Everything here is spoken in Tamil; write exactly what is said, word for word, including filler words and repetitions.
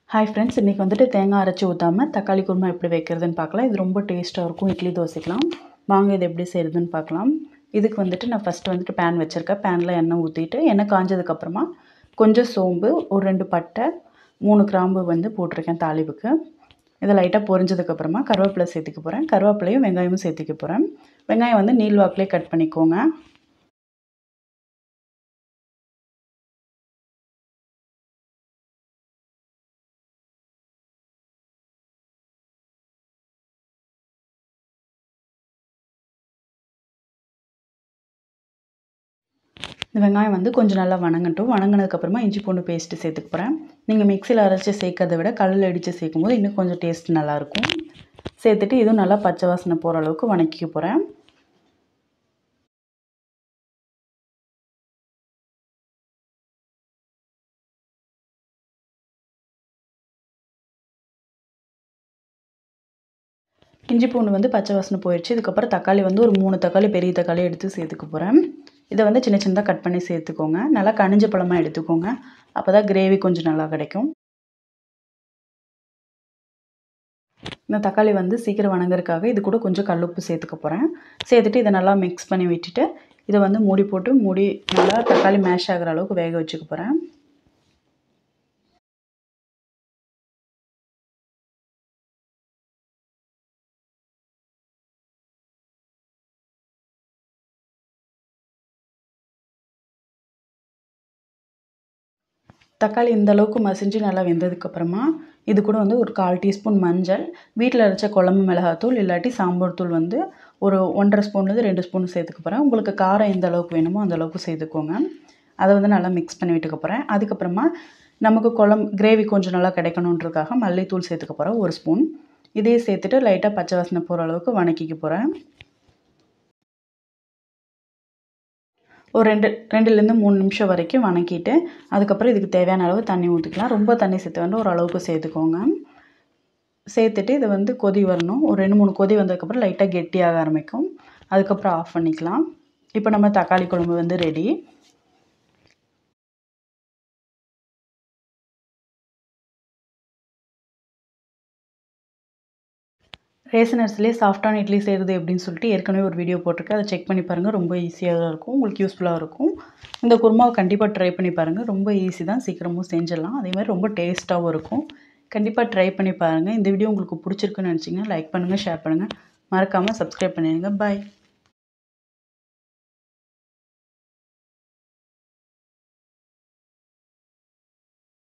ஹாய் ஃப்ரெண்ட்ஸ், இன்றைக்கி வந்துட்டு தேங்காய் அரைச்சி ஊற்றாமல் தக்காளி குருமா எப்படி வைக்கிறதுன்னு பார்க்கலாம். இது ரொம்ப டேஸ்ட்டாக இருக்கும். இட்லி தோசைக்கலாம் வாங்க இது எப்படி செய்கிறதுன்னு பார்க்கலாம். இதுக்கு வந்துட்டு நான் ஃபஸ்ட்டு வந்துட்டு பேன் வச்சுருக்கேன். பேனில் எண்ணெய் ஊற்றிட்டு எண்ணெய் காஞ்சதுக்கப்புறமா கொஞ்சம் சோம்பு, ஒரு ரெண்டு பட்டை, மூணு கிராம்பு வந்து போட்டிருக்கேன் தாளிப்புக்கு. இதை லைட்டாக பொரிஞ்சதுக்கப்புறமா கருவேப்பிலை சேர்த்துக்க போகிறேன். கருவேப்பிலையும் வெங்காயமும் சேர்த்துக்க போகிறேன். வெங்காயம் வந்து நீள் வாக்கிலே கட் பண்ணிக்கோங்க. இந்த வெங்காயம் வந்து கொஞ்சம் நல்லா வணங்கட்டும். வணங்கினதுக்கப்புறமா இஞ்சி பூண்டு பேஸ்ட்டு சேர்த்துக்க போகிறேன். நீங்கள் மிக்சியில் அரைச்சி சேர்க்கறத விட கல்லில் அடித்து சேர்க்கும் போது இன்னும் கொஞ்சம் டேஸ்ட் நல்லாயிருக்கும். சேர்த்துட்டு இதுவும் நல்லா பச்சை வாசனை போகிற அளவுக்கு வணக்கிக்க போகிறேன். இஞ்சி பூண்டு வந்து பச்சை வாசனை போயிடுச்சு. இதுக்கப்புறம் தக்காளி வந்து ஒரு மூணு தக்காளி பெரிய தக்காளி எடுத்து சேர்த்துக்க போகிறேன். இதை வந்து சின்ன சின்னதாக கட் பண்ணி சேர்த்துக்கோங்க. நல்லா கனிஞ்ச பழமாக எடுத்துக்கோங்க. அப்போ தான் கிரேவி கொஞ்சம் நல்லா கிடைக்கும். இந்த தக்காளி வந்து சீக்கிரம் வணங்குறதுக்காக இது கூட கொஞ்சம் கல்லுப்பு சேர்த்துக்க போகிறேன். சேர்த்துட்டு இதை நல்லா மிக்ஸ் பண்ணி விட்டுட்டு இதை வந்து மூடி போட்டு மூடி நல்லா தக்காளி மேஷ் ஆகிற அளவுக்கு வேக வச்சுக்க போகிறேன். தக்காளி இந்த அளவுக்கு மசிஞ்சு நல்லா வெந்ததுக்கப்புறமா இது கூட வந்து ஒரு கால் டீஸ்பூன் மஞ்சள், வீட்டில் அரைச்ச குழம்பு மிளகாத்தூள் இல்லாட்டி சாம்பார் தூள் வந்து ஒரு ஒன்றரை ஸ்பூன்லேருந்து ரெண்டு ஸ்பூன் சேர்த்துக்க போகிறேன். உங்களுக்கு காரம் எந்த அளவுக்கு வேணுமோ அந்த அளவுக்கு சேர்த்துக்கோங்க. அதை வந்து நல்லா மிக்ஸ் பண்ணி விட்டுக்க போகிறேன். அதுக்கப்புறமா நமக்கு குழம்பு கிரேவி கொஞ்சம் நல்லா கிடைக்கணுன்றதுக்காக மல்லித்தூள் சேர்த்துக்க போகிறேன் ஒரு ஸ்பூன். இதையும் சேர்த்துட்டு லைட்டாக பச்சை வாசனை போகிற அளவுக்கு வணக்கிக்க போகிறேன். ஒரு ரெண்டு ரெண்டுலேருந்து மூணு நிமிஷம் வரைக்கும் வணக்கிட்டு அதுக்கப்புறம் இதுக்கு தேவையான அளவு தண்ணி ஊற்றிக்கலாம். ரொம்ப தண்ணி சேர்த்து வேண்டாம், ஒரு அளவுக்கு சேர்த்துக்கோங்க. சேர்த்துட்டு இதை வந்து கொதி வரணும். ஒரு ரெண்டு மூணு கொதி வந்ததுக்கப்புறம் லைட்டாக கெட்டியாக ஆரம்பிக்கும். அதுக்கப்புறம் ஆஃப் பண்ணிக்கலாம். இப்போ நம்ம தக்காளி குழம்பு வந்து ரெடி. ரேஷன் அரிசிலே சாஃப்டான இட்லி செய்கிறது எப்படின்னு சொல்லிட்டு ஏற்கனவே ஒரு வீடியோ போட்டிருக்கேன். அதை செக் பண்ணி பாருங்கள். ரொம்ப ஈஸியாக தான் இருக்கும். உங்களுக்கு யூஸ்ஃபுல்லாக இருக்கும். இந்த குருமாவை கண்டிப்பாக ட்ரை பண்ணி பாருங்கள். ரொம்ப ஈஸி தான், சீக்கிரமும் செஞ்சிடலாம். அதேமாதிரி ரொம்ப டேஸ்ட்டாகவும் இருக்கும். கண்டிப்பாக ட்ரை பண்ணி பாருங்கள். இந்த வீடியோ உங்களுக்கு பிடிச்சிருக்குன்னு நினச்சிங்கன்னா லைக் பண்ணுங்கள், ஷேர் பண்ணுங்கள், மறக்காமல் சப்ஸ்கிரைப் பண்ணிடுங்க. பாய்.